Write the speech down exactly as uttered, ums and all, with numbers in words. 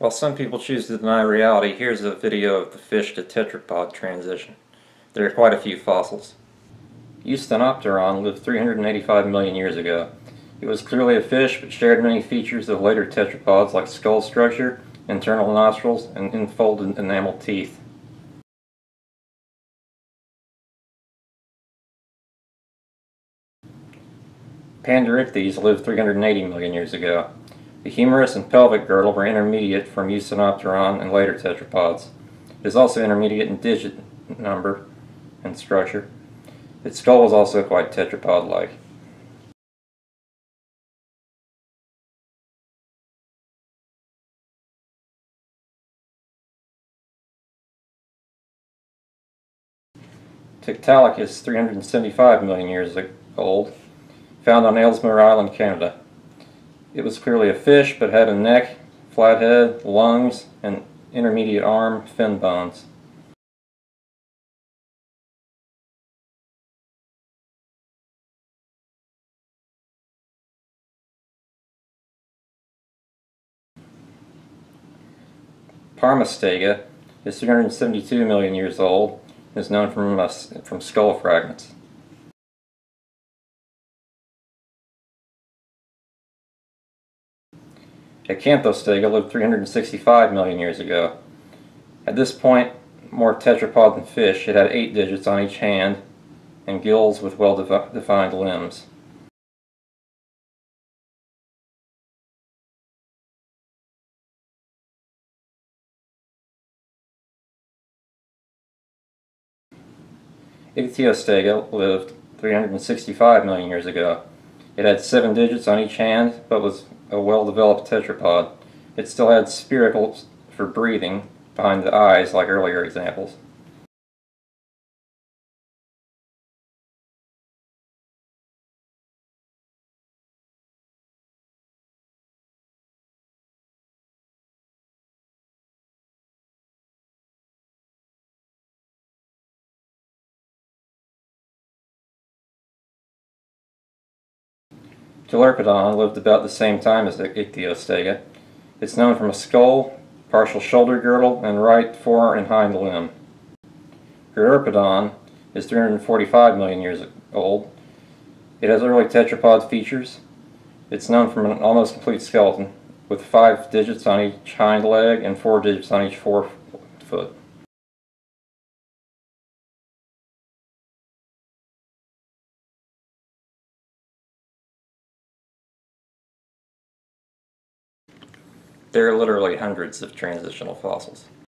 While some people choose to deny reality, here's a video of the fish to tetrapod transition. There are quite a few fossils. Eusthenopteron lived three hundred eighty-five million years ago. It was clearly a fish, but shared many features of later tetrapods like skull structure, internal nostrils, and enfolded enamel teeth. Panderichthys lived three hundred eighty million years ago. The humerus and pelvic girdle were intermediate from Eusthenopteron and later tetrapods. It is also intermediate in digit number and structure. Its skull was also quite tetrapod-like. Tiktaalik, three hundred seventy-five million years old, found on Ellesmere Island, Canada. It was clearly a fish, but had a neck, flat head, lungs, and intermediate arm fin bones. Parmastega is three hundred seventy-two million years old and is known from, uh, from skull fragments. Acanthostega lived three hundred sixty-five million years ago. At this point, more tetrapod than fish, it had eight digits on each hand and gills with well-defined limbs. Ichthyostega lived three hundred sixty-five million years ago. It had seven digits on each hand, but was a well-developed tetrapod. It still had spiracles for breathing behind the eyes like earlier examples. Tetrapodon lived about the same time as the Ichthyostega. It's known from a skull, partial shoulder girdle, and right fore and hind limb. Gyropodon is three hundred forty-five million years old. It has early tetrapod features. It's known from an almost complete skeleton, with five digits on each hind leg and four digits on each forefoot. There are literally hundreds of transitional fossils.